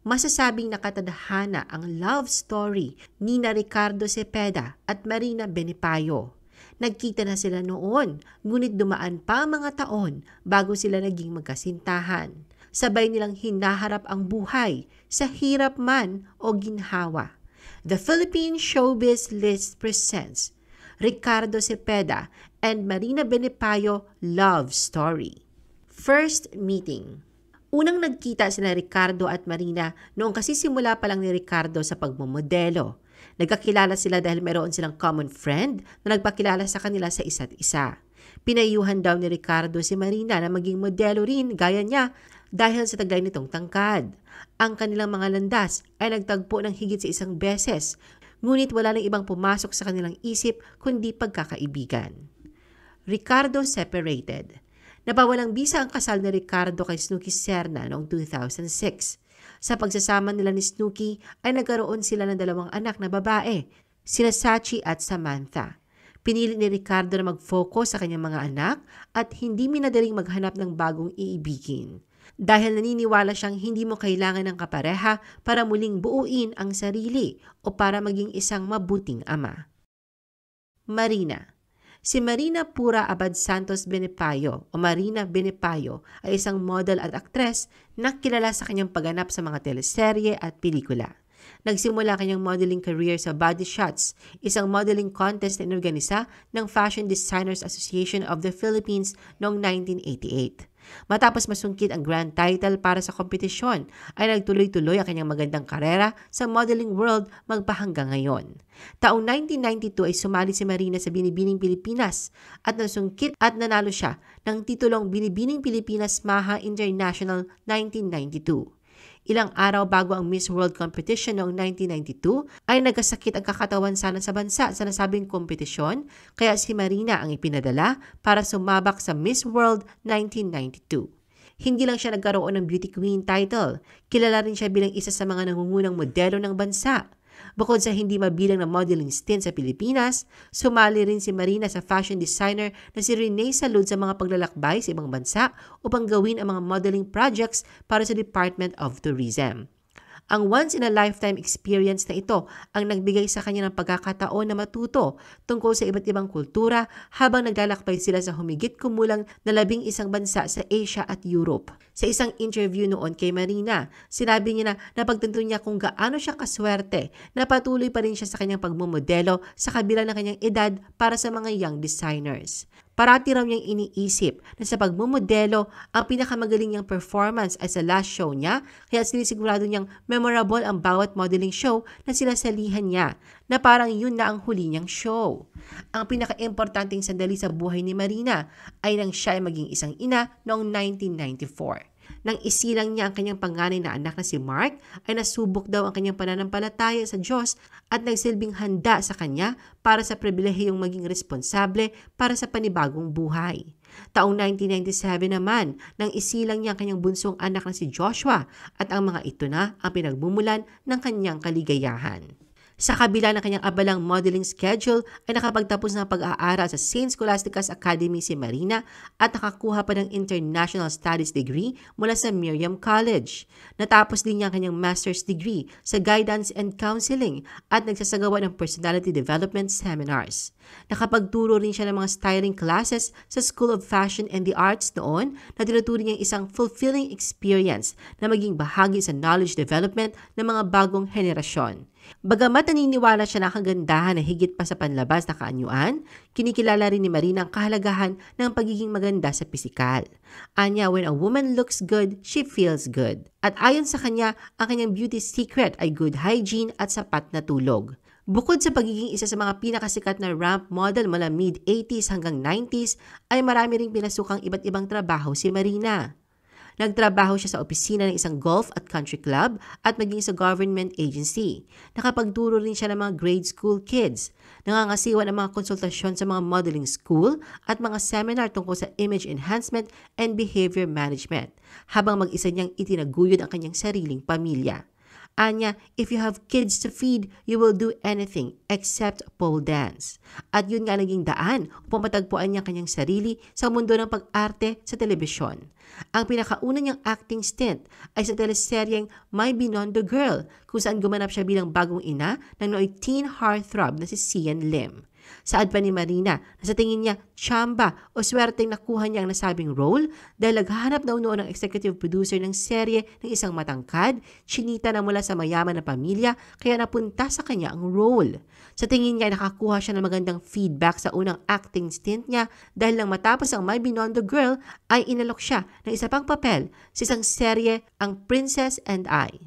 Masasabing nakatadhana ang love story ni na Ricardo Cepeda at Marina Benipayo. Nagkita na sila noon, ngunit dumaan pa ang mga taon bago sila naging magkasintahan. Sabay nilang hinaharap ang buhay, sa hirap man o ginhawa. The Philippine Showbiz List presents Ricardo Cepeda and Marina Benipayo Love Story. First meeting. Unang nagkita sina Ricardo at Marina noong kasisimula pa lang ni Ricardo sa pagmomodelo. Nagkakilala sila dahil meron silang common friend na nagpakilala sa kanila sa isa't isa. Pinayuhan daw ni Ricardo si Marina na maging modelo rin gaya niya dahil sa taglay nitong tangkad. Ang kanilang mga landas ay nagtagpo ng higit sa isang beses, ngunit wala nang ibang pumasok sa kanilang isip kundi pagkakaibigan. Ricardo separated. Napawalang bisa ang kasal ni Ricardo kay Snooki Serna noong 2006. Sa pagsasama nila ni Snooki ay nagkaroon sila ng 2 anak na babae, sina Sachi at Samantha. Pinili ni Ricardo na mag-focus sa kanyang mga anak at hindi minadaling maghanap ng bagong iibigin. Dahil naniniwala siyang hindi mo kailangan ng kapareha para muling buuin ang sarili o para maging isang mabuting ama. Marina. Si Marina Pura Abad Santos Benipayo o Marina Benipayo ay isang model at aktres na kilala sa kanyang pagganap sa mga teleserye at pelikula. Nagsimula kanyang modeling career sa Body Shots, isang modeling contest na inorganisa ng Fashion Designers Association of the Philippines noong 1988. Matapos masungkit ang grand title para sa kompetisyon, ay nagtuloy-tuloy ang kanyang magandang karera sa modeling world magpahanggang ngayon. Taong 1992 ay sumali si Marina sa Binibining Pilipinas at nasungkit at nanalo siya ng titulong Binibining Pilipinas Maha International 1992. Ilang araw bago ang Miss World Competition noong 1992 ay nagkasakit ang kakatawan sana sa bansa sa nasabing kompetisyon, kaya si Marina ang ipinadala para sumabak sa Miss World 1992. Hindi lang siya nagkaroon ng Beauty Queen title, kilala rin siya bilang isa sa mga nangungunang modelo ng bansa. Bukod sa hindi mabilang na modeling stint sa Pilipinas, sumali rin si Marina sa fashion designer na si Rene Salud sa mga paglalakbay sa ibang bansa upang gawin ang mga modeling projects para sa Department of Tourism. Ang once-in-a-lifetime experience na ito ang nagbigay sa kanya ng pagkakataon na matuto tungkol sa iba't ibang kultura habang naglalakbay sila sa humigit kumulang na 11 bansa sa Asia at Europe. Sa isang interview noon kay Marina, sinabi niya na napagtanto niya kung gaano siya kaswerte na patuloy pa rin siya sa kanyang pagmumodelo sa kabila ng kanyang edad para sa mga young designers. Parati raw niyang iniisip na sa pagmumodelo, ang pinakamagaling niyang performance ay sa last show niya, kaya sinisigurado niyang memorable ang bawat modeling show na sinasalihan niya, na parang yun na ang huli niyang show. Ang pinaka-importanting sandali sa buhay ni Marina ay nang siya ay maging isang ina noong 1994. Nang isilang niya ang kanyang panganay na anak na si Mark, ay nasubok daw ang kanyang pananampalataya sa Diyos at nagsilbing handa sa kanya para sa pribilehiyong maging responsable para sa panibagong buhay. Taong 1997 naman, nang isilang niya ang kanyang bunsong anak na si Joshua at ang mga ito na ang pinagmumulan ng kanyang kaligayahan. Sa kabila ng kanyang abalang modeling schedule ay nakapagtapos ng pag-aaral sa St. Scholastica's Academy si Marina at nakakuha pa ng International Studies degree mula sa Miriam College. Natapos din niya ang kanyang master's degree sa Guidance and Counseling at nagsasagawa ng personality development seminars. Nakapagturo rin siya ng mga styling classes sa School of Fashion and the Arts noon na tinuturing niyang isang fulfilling experience na maging bahagi sa knowledge development ng mga bagong henerasyon. Bagamat naniniwala siya na kagandahan na higit pa sa panlabas na kaanyuan, kinikilala rin ni Marina ang kahalagahan ng pagiging maganda sa pisikal. Anya, when a woman looks good, she feels good. At ayon sa kanya, ang kanyang beauty secret ay good hygiene at sapat na tulog. Bukod sa pagiging isa sa mga pinakasikat na ramp model mula mid-80s hanggang 90s, ay marami ring pinasukang iba't ibang trabaho si Marina. Nagtrabaho siya sa opisina ng isang golf at country club at maging sa government agency. Nakapagturo rin siya ng mga grade school kids. Nangangasiwa ng mga konsultasyon sa mga modeling school at mga seminar tungkol sa image enhancement and behavior management, habang mag-isa niyang itinaguyod ang kanyang sariling pamilya. Anya, if you have kids to feed, you will do anything except pole dance. At yun nga naging daan upang matagpuan niya kanyang sarili sa mundo ng pag-arte sa telebisyon. Ang pinakauna niyang acting stint ay sa teleseryeng My Binondo Girl, kung saan gumanap siya bilang bagong ina ng nooy teen heartthrob na si Sian Lim. Saad pa ni Marina na sa tingin niya tsamba o swerteng nakuha niya ang nasabing role dahil naghahanap daw noon ng executive producer ng serye ng isang matangkad, chinita na mula sa mayaman na pamilya kaya napunta sa kanya ang role. Sa tingin niya ay nakakuha siya ng magandang feedback sa unang acting stint niya dahil nang matapos ang My Binondo Girl ay inalok siya ng isa pang papel sa isang serye, ang Princess and I.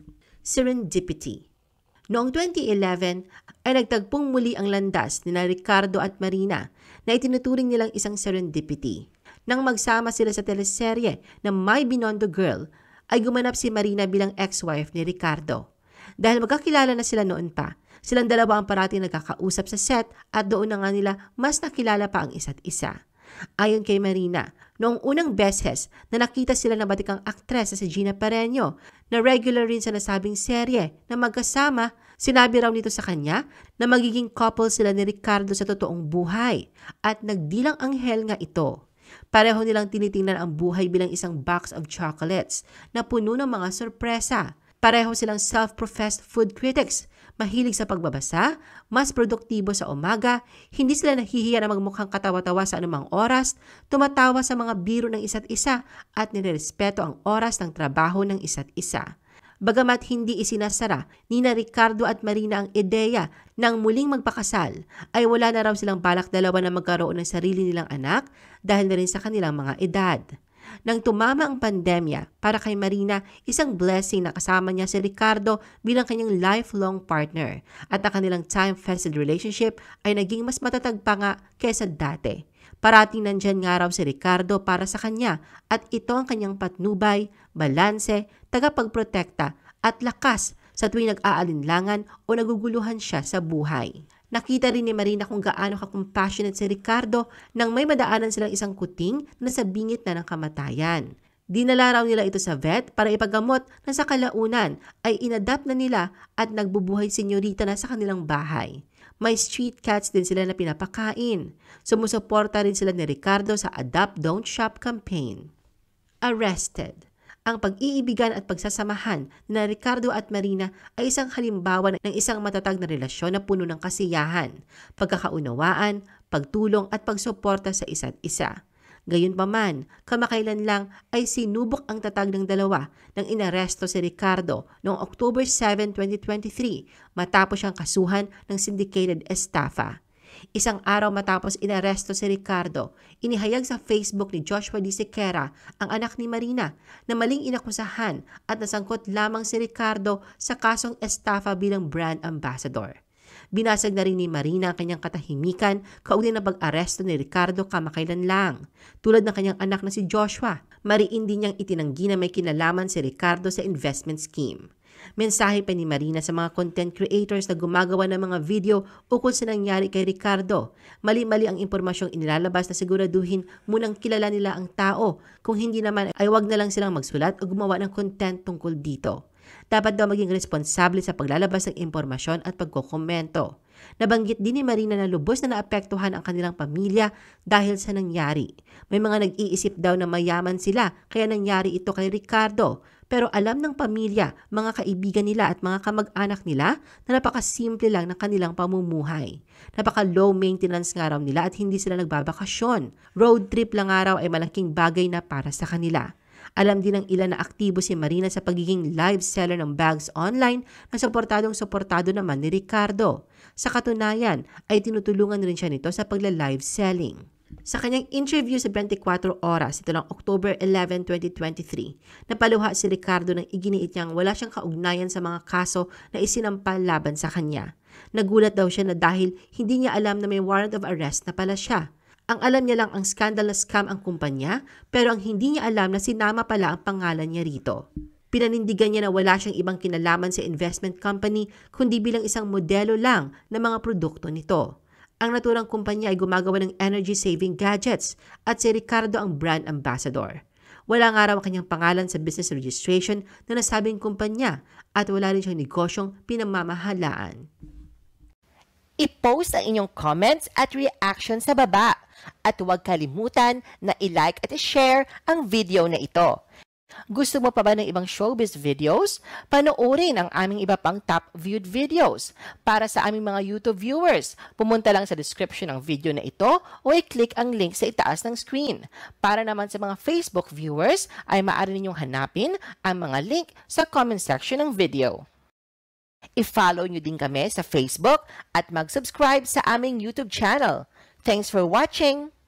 Serendipity. Noong 2011 ay nagtagpong muli ang landas ni Ricardo at Marina na itinuturing nilang isang serendipity. Nang magsama sila sa teleserye na My Binondo Girl ay gumanap si Marina bilang ex-wife ni Ricardo. Dahil magkakilala na sila noon pa, silang dalawa ang parating nagkakausap sa set at doon na nga nila mas nakilala pa ang isa't isa. Ayon kay Marina, noong unang beses na nakita sila ng batikang aktres na si Gina Pareño na regular rin sa nasabing serye na magkasama, sinabi raw nito sa kanya na magiging couple sila ni Ricardo sa totoong buhay at nagdilang anghel nga ito. Pareho nilang tinitingnan ang buhay bilang isang box of chocolates na puno ng mga sorpresa. Pareho silang self-professed food critics, mahilig sa pagbabasa, mas produktibo sa umaga, hindi sila nahihiya na magmukhang katawa-tawa sa anumang oras, tumatawa sa mga biro ng isa't isa at nirerespeto ang oras ng trabaho ng isa't isa. Bagamat hindi isinasara ni Ricardo at Marina ang ideya ng muling magpakasal, ay wala na raw silang balak dalawa na magkaroon ng sarili nilang anak dahil na rin sa kanilang mga edad. Nang tumama ang pandemya, para kay Marina, isang blessing na kasama niya si Ricardo bilang kanyang lifelong partner at ang kanilang time-tested relationship ay naging mas matatag pa nga kaysa dati. Parating nandyan nga raw si Ricardo para sa kanya at ito ang kanyang patnubay, balanse, tagapagprotekta at lakas sa tuwing nag-aalinlangan o naguguluhan siya sa buhay. Nakita rin ni Marina kung gaano ka-compassionate si Ricardo nang may madaanan silang isang kuting na sa bingit na ng kamatayan. Dinala raw nila ito sa vet para ipagamot na sa kalaunan ay inadapt na nila at nagbubuhay senyorita na sa kanilang bahay. May street cats din sila na pinapakain. Sumusuporta rin sila ni Ricardo sa Adopt Don't Shop campaign. Arrested. Ang pag-iibigan at pagsasamahan ni Ricardo at Marina ay isang halimbawa ng isang matatag na relasyon na puno ng kasiyahan, pagkakaunawaan, pagtulong at pagsuporta sa isa't isa. Gayunpaman, kamakailan lang ay sinubok ang tatag ng dalawa nang inaresto si Ricardo noong October 7, 2023 matapos siyang kasuhan ng syndicated estafa. Isang araw matapos inaresto si Ricardo, inihayag sa Facebook ni Joshua D. Sequeira, ang anak ni Marina, na maling inakusahan at nasangkot lamang si Ricardo sa kasong estafa bilang brand ambassador. Binasag na rin ni Marina ang kanyang katahimikan kaugnay ng pag-aresto ni Ricardo kamakailan lang. Tulad ng kanyang anak na si Joshua, mariin din niyang itinanggi na may kinalaman si Ricardo sa investment scheme. Mensahe pa ni Marina sa mga content creators na gumagawa ng mga video ukol sa nangyari kay Ricardo. Mali-mali ang impormasyong inilalabas na siguraduhin munang kilala nila ang tao. Kung hindi naman ay wag na lang silang magsulat o gumawa ng content tungkol dito. Dapat daw maging responsable sa paglalabas ng impormasyon at pagkokomento. Nabanggit din ni Marina na lubos na naapektuhan ang kanilang pamilya dahil sa nangyari. May mga nag-iisip daw na mayaman sila kaya nangyari ito kay Ricardo. Pero alam ng pamilya, mga kaibigan nila at mga kamag-anak nila na napakasimple lang ng kanilang pamumuhay. Napaka-low maintenance nga raw nila at hindi sila nagbabakasyon. Road trip lang nga raw ay malaking bagay na para sa kanila. Alam din ng ilan na aktibo si Marina sa pagiging live seller ng bags online na suportadong-suportado naman ni Ricardo. Sa katunayan ay tinutulungan rin siya nito sa pagla-live selling. Sa kanyang interview sa 24 Oras, ito lang October 11, 2023, napaluha si Ricardo nang iginiit niyang wala siyang kaugnayan sa mga kaso na isinampal laban sa kanya. Nagulat daw siya na dahil hindi niya alam na may warrant of arrest na pala siya. Ang alam niya lang ang scandal na scam ang kumpanya, pero ang hindi niya alam na sinama pala ang pangalan niya rito. Pinanindigan niya na wala siyang ibang kinalaman sa investment company kundi bilang isang modelo lang ng mga produkto nito. Ang naturang kumpanya ay gumagawa ng energy-saving gadgets at si Ricardo ang brand ambassador. Wala nga raw ang kanyang pangalan sa business registration na nasabing kumpanya at wala rin siyang negosyong pinamamahalaan. I-post ang inyong comments at reaction sa baba at huwag kalimutan na i-like at i-share ang video na ito. Gusto mo pa ba ng ibang showbiz videos? Panoorin ang aming iba pang top viewed videos. Para sa aming mga YouTube viewers, pumunta lang sa description ng video na ito o i-click ang link sa itaas ng screen. Para naman sa mga Facebook viewers, ay maaari ninyong hanapin ang mga link sa comment section ng video. I-follow nyo din kami sa Facebook at mag-subscribe sa aming YouTube channel. Thanks for watching!